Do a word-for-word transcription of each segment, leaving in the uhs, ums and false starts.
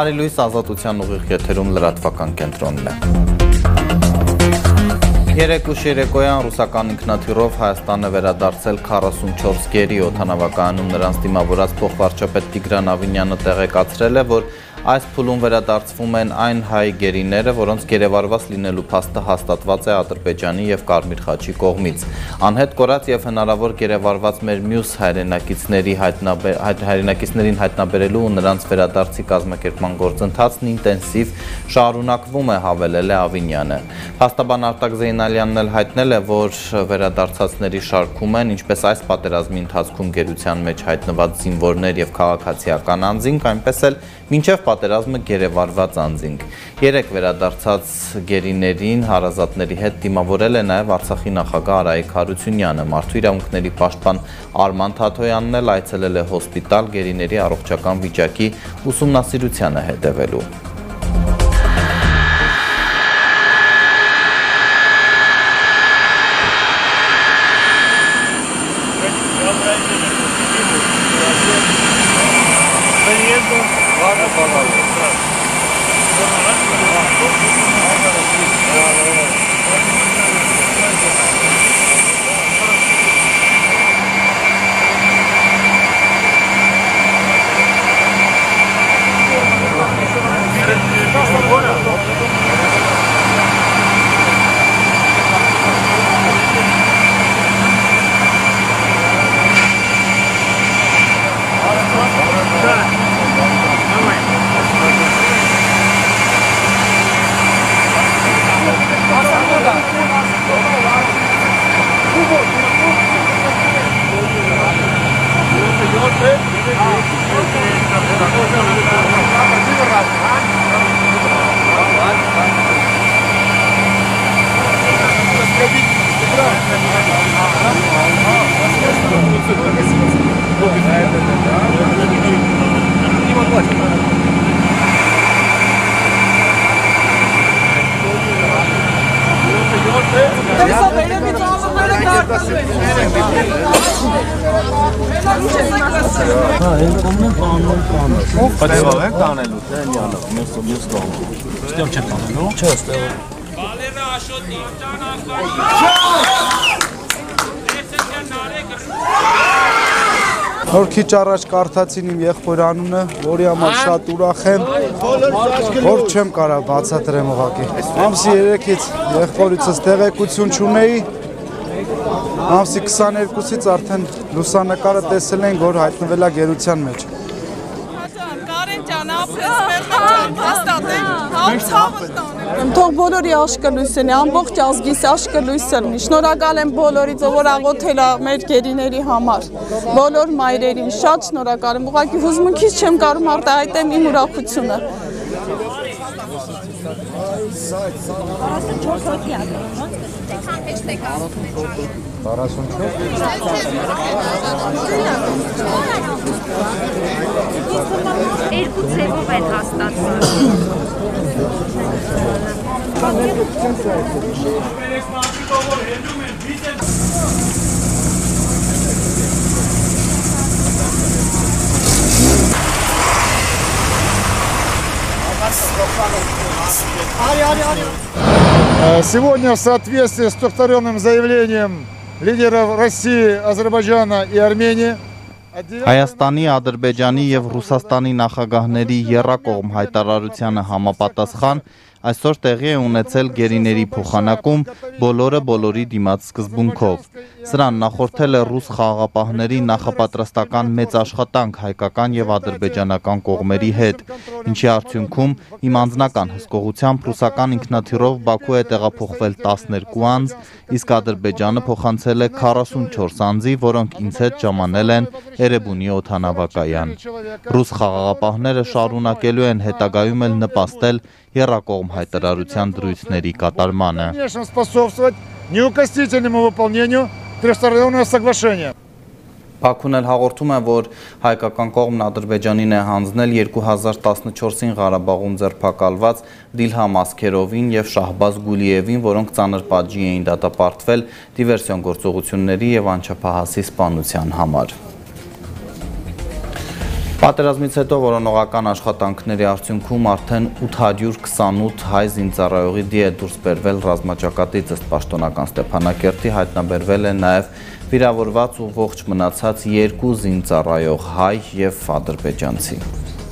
Բարի լույս, Ազատության ուղիղ եթերում լրատվական կենտրոնն է։ Երեկ ուշ երեկոյան ռուսական ինքնաթիռով Հայաստանը վերադարձել քառասունչորս գերի, օդանավակայանում նրանց դիմավորած փոխվարչապետ Տիգրան Ավինյանը տեղեկացրել է, որ այս փուլում վերադարձվում են այն հայ գերիները, որոնց գերեվարված լինելու փաստը հաստատված է Ադրբեջանի եւ Կարմիր խաչի կողմից։ Անհետ կորած եւ հնարավոր գերեվարված մեր մյուս հայրենակիցների հայրենակիցներին հայտնաբերելու ու նրանց վերադարձի կազմակերպման գործընթացն ինտենսիվ շարունակվում է, հավելել է Ավինյանը։ Փաստաբան Արտակ Զեյնալյանն էլ հայտնել է, որ վերադարձածների շարքում են ինչպես այս պատերազմի ընթացքում գերության մեջ հայտնված զինվորներ եւ քաղաքացիական անձինք, այնպես էլ մինչև պատերազմը գերեվարված անձինք։ Երեք վերադարձած գերիներին հարազատների հետ դիմավորել է նաև Արցախի նախագահ Արայիկ Հարությունյանը։ Մարդու իրավունքների պաշտպան Արման Թաթոյանն էլ այցելել է հոսպիտալ գերիների առողջական վիճակի ուսումնասիրությանը հետևելու։ Նոր քիչ առաջ կարդացին իմ եղբոր անունը, որի համար շատ ուրախ եմ, որ չեմ կարող բացատրեմ ուղղակի։ Ամսի երեքից եղբորիցս տեղեկություն չունեի, ամսի քսաներկուսից արդեն լուսանկարը տեսել ենք, որ հայտնվել է գերության մեջ։ Թող բոլորի աշկը լույսն է, ամբողջ ազգիս աշկը լույսն է, շնորհակալ եմ բոլորից, որ աղոթել է մեր գերիների համար, բոլոր մայրերին, շատ շնորհակալ եմ, ուղղակի հուզմունքից չեմ կարող արտահայտեմ իմ ուրախությունը։ Երկու ցևով են հաստատվում։ Сегодня в соответствии с повторенным заявлением лидеров России, Азербайджана и Армении Հայաստանի, Ադրբեջանի եւ Ռուսաստանի նախագահների եռակողմ հայտարարությանը համապատասխան այսօր տեղի է ունեցել գերիների փոխանակում բոլորը բոլորի դիմաց սկզբունքով։ Սրան նախորդել է ռուս խաղաղապահների նախապատրաստական մեծ աշխատանք հայկական եւ ադրբեջանական կողմերի հետ, ինչի արդյունքում իմ անձնական հսկողությամբ ռուսական ինքնաթիռով Բաքու է տեղափոխվել տասներկու անձ, իսկ Ադրբեջանը փոխանցել է քառասունչորս անձի, որոնք ինձ հետ ժամանել են Էրեբունի օդանավակայան։ Ռուս խաղաղապահները շարունակելու են հետագայում էլ նպաստել եռակողմ հայտարարության դրույթների կատարմանը։ Բաքուն էլ հաղորդում է, որ հայկական կողմն Ադրբեջանին է հանձնել երկու հազար տասնչորսին Ղարաբաղում ձերբակալված Դիլհամ Ասքերովին եւ Շահբազ Գուլիևին, որոնք ծանր պատժի էին դատապարտվել դիվերսիոն գործողությունների եւ անչափահասի սպանության համար։ Պատերազմից հետո որոնողական աշխատանքների արդյունքում արդեն ութ հարյուր քսանութ հայ զինծառայողի դի է դուրս բերվել ռազմաճակատից, ըստ պաշտոնական Ստեփանակերտի հայտնաբերվել է նաև վիրավորված ու ողջ մնացած երկու զինծառայող հայ և ադրբեջանցի։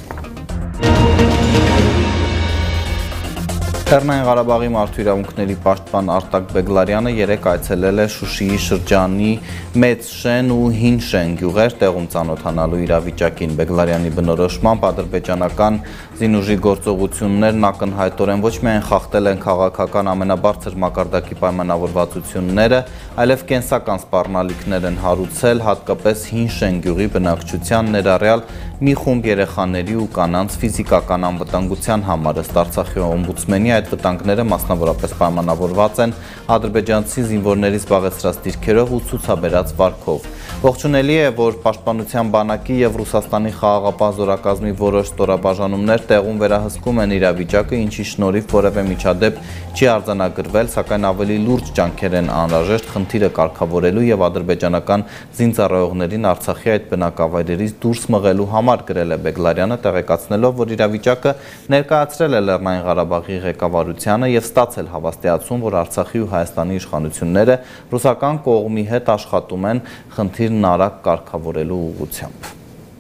Լեռնային Ղարաբաղի մարդու իրավունքների պաշտպան Արտակ Բեգլարյանը երեկ այցելել է Շուշիի շրջանի Մեծ Շեն ու Հին Շեն գյուղեր տեղում ծանոթանալու իրավիճակին։ Բեգլարյանի բնորոշմամբ ադրբեջանական զինուժի գործողություններն ակնհայտորեն ոչ միայն խախտել են քաղաքական ամենաբարձր մակարդակի պայմանավորվածությունները, այլև կենսական սպառնալիքներ են հարուցել հատկապես Հին Շեն գյուղի բնակչության, ներառյալ մի խումբ երեխաների ու կանանց ֆիզիկական անվտանգության համար, ըստ Արցախի օմբուդսմենի այդ վտանգները մասնավորապես պայմանավորված են ադրբեջանցի զինվորների զբաղեցրած դիրքերով ու ցուցաբերած վարքով։ Ողջունելի է, որ Պաշտպանության բանակի և Ռուսաստանի խաղաղապահ զորակազմի որոշ ստորաբաժանումներ տեղում վերահսկում են իրավիճակը, ինչի շնորհիվ որևէ միջադեպ չի արձանագրվել, սակայն ավելի լուրջ ջանքեր են անհրաժեշտ խնդիրը կարգավորելու և ադրբեջանական զինծառայողներին Արցախի այդ բնակավայրերից դուրս մղելու համար, գրել է Բեգլարյանը, տեղեկացնելով, որ իրավիճակը ներկայացրել է Լեռնային Ղարաբաղի ղեկավարությանը և ստացել հավաստիացում, որ Արցախի ու Հայաստանի իշխանությունները ռուսական կողմի հետ աշխատում են խնդիրն արագ կարգավորելու ուղղությամբ։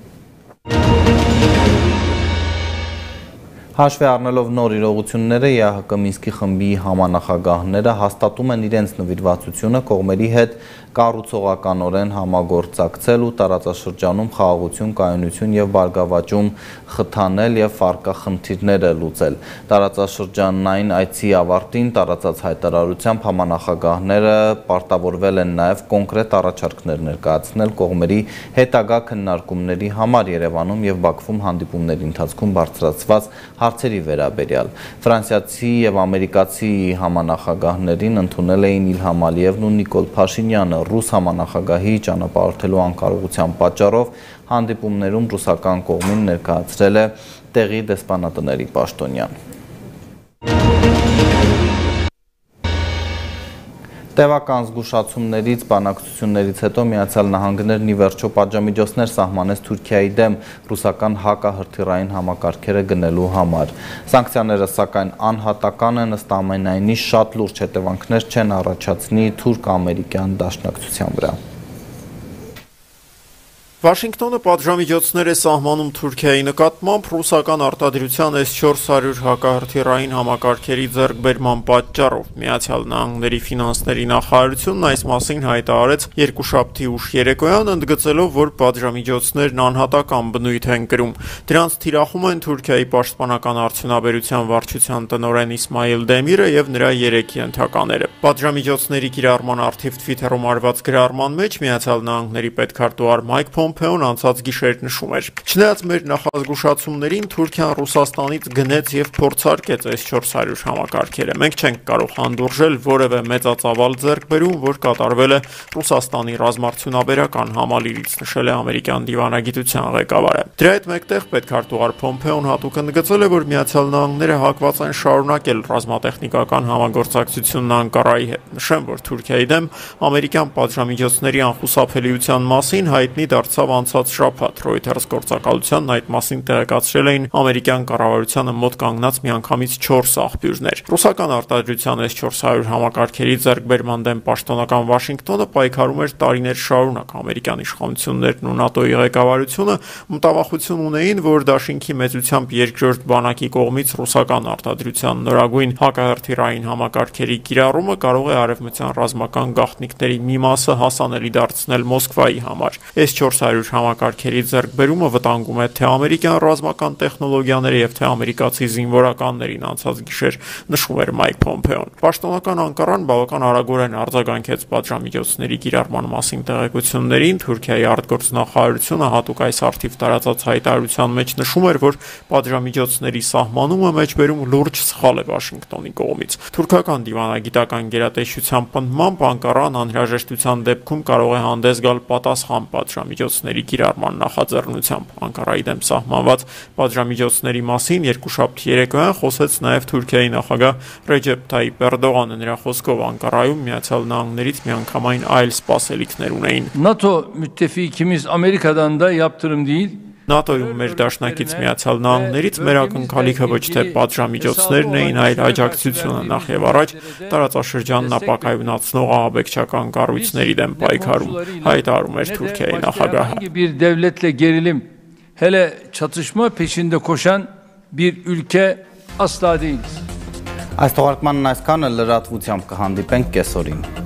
Հաշվի առնելով նոր իրողությունները, ԵԱՀԿ Մինսկի խմբի համանախագահները հաստատում են իրենց նվիրվածությունը կողմերի հետ կառուցողականորեն համագործակցել ու տարածաշրջանում խաղաղություն, կայունություն և բարգավաճում խթանել և առկա խնդիրները լուծել։ Տարածաշրջանային այցի ավարտին տարածած հայտարարությամբ համանախագահները պարտավորվել են նաև կոնկրետ առաջարկներ ներկայացնել կողմերի հետագա քննարկումների համար Երևանում և Բաքվում հանդիպումների ընթացքում բարձրացված հարցերի վերաբերյալ։ Ֆրանսիացի և ամերիկացի համանախագահներին ընդունել էին Իլհամ Ալիևն ու Նիկոլ Փաշինյանը։ Ռուս համանախագահի ճանապարհորդելու անկարողության պատճառով հանդիպումներում ռուսական կողմին ներկայացրել է տեղի դեսպանատների պաշտոնյան։ Տևական զգուշացումներից, բանակցություններից հետո Միացյալ Նահանգներն ի վերջո պատժամիջոցներ սահմանեց Թուրքիայի դեմ ռուսական հակահրթիռային համակարգերը գնելու համար։ Սանկցիաները սակայն անհատական են, ըստ ամենայնի շատ լուրջ հետևանքներ չեն առաջացնի թուրք-ամերիկյան դաշնակցության վրա։ Վաշինգտոնը պատժամիջոցներ է սահմանում Թուրքիայի նկատմամբ ռուսական արտադրության էս չորս հարյուր հակահրթիռային համակարգերի ձեռքբերման պատճառով։ Միացյալ Նահանգների ֆինանսների նախարարությունն այս մասին հայտարարեց երկուշաբթի ուշ երեկոյան, ընդգծելով, որ պատժամիջոցներն անհատական բնույթ են կրում։ Դրանց թիրախում են Թուրքիայի պաշտպանական արդյունաբերության վարչության տնօրեն Իսմայիլ Դեմիրը եւ նրա երեք ենթակաները։ Պատժամիջոցների կիրառման առթիվ Twitter-ում արված գրառման մեջ Միացյալ Նահանգների պետքարտուղար Մայք Պոմպեոն անցած գիշեր նշում էր. Չնայած մեր նախազգուշացումներին Թուրքիան Ռուսաստանից գնեց եւ փորձարկեց էս չորս հարյուր համակարգերը։ Մենք չենք կարող հանդուրժել որևէ մեծածավալ ձեռքբերում, որ կատարվել է Ռուսաստանի ռազմարդյունաբերական համալիրից, նշել է ամերիկյան դիվանագիտության ղեկավարը։ Դրա հետ մեկտեղ պետքարտուղար Պոմպեոն հատուկ ընդգծել է, որ Միացյալ Նահանգները հակված են շարունակել ռազմատեխնիկական համագործակցությունն Անկարայի հետ։ Նշեմ, որ Թուրքիայի դեմ ամերիկյան պատժամիջոցների անխուսափելիության մասին հայտնի դարձավ անցած շաբաթ։ Reuters գործակալությանն այդ մասին տեղեկացրել էին ամերիկյան կառավարությանը մոտ կանգնած միանգամից չորս աղբյուրներ։ Ռուսական արտադրության էս չորս հարյուր համակարգերի ձեռքբերման դեմ պաշտոնական Վաշինգտոնը պայքարում էր տարիներ շարունակ։ Ամերիկյան իշխանություններն ու ՆԱՏՕ-ի ղեկավարությունը մտավախություն ունեին, որ դաշինքի մեծությամբ երկրորդ բանակի կողմից ռուսական արտադրության նորագույն հակահրթիռային համակարգերի կիրառումը կարող է արևմտյան ռազմական գաղտնիքների մի մասը հասանելի դարձնել Մոսկվայի համար։ Էս չորս հարյուր համակարգերի ձեռքբերումը վտանգում է թե ամերիկյան ռազմական տեխնոլոգիաները եւ թե ամերիկացի զինվորականներին, անցած գիշեր նշում էր Մայք Պոմպեոն։ Պաշտոնական Անկարան բավական արագորեն արձագանքեց պատժամիջոցների կիրառման մասին տեղեկություններին։ Թուրքիայի արտգործնախարարությունը հատուկ այս արդիվ տարածած հայտարարության մեջ նշում էր, որ պատժամիջոցների սահմանումը մեջբերում լուրջ սխալ է Վաշինգտոնի կողմից։ Թուրքական դիվանագիտական գերատեսչության պնդմամբ Անկարան անհրաժեշտության դեպքում կարող է հանդես գալ պատասխան պատժամիջոցների կիրառման նախաձեռնությամբ։ Անկարայի դեմ սահմանված պատժամիջոցների մասին երկուշաբթի երեկոյան խոսեց նաև Թուրքիայի նախագահ Ռեջեփ Թայիփ Էրդողանը։ Նրա խոսքով Անկարայում Միացյալ Նահանգներից միանգամայն այլ սպասելիքներ ունեին։ NATO müttefikimiz Amerika'dan da yaptırım değil, ՆԱՏՕ-ում մեր դաշնակից Միացյալ Նահանգներից մեր ակնկալիքը ոչ թե պատժամիջոցներն էին, այլ աջակցությունը նախ եւ առաջ տարածաշրջանն ապակայունացնող ահաբեկչական կառույցների դեմ պայքարում, հայտարարում էր Թուրքիայի նախագահը։ Bir devletle gerilim, hele çatışma peşinde koşan bir ülke asla değiliz. Այս թողարկմանն այսքանը լրատվությամբ կհանդիպենք կեսօրին։